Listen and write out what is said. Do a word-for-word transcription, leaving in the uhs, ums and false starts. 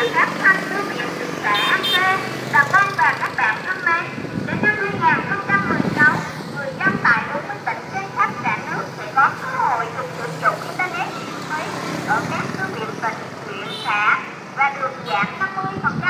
các thanh thư viện thị xã An Khê. Bà con và các bạn thân mến, đến năm hai nghìn không trăm mười sáu, người dân tại bốn mươi tỉnh trên khắp cả nước sẽ có cơ hội được sử dụng Internet miễn phí ở các thư viện tỉnh, huyện, xã và được giảm năm mươi phần trăm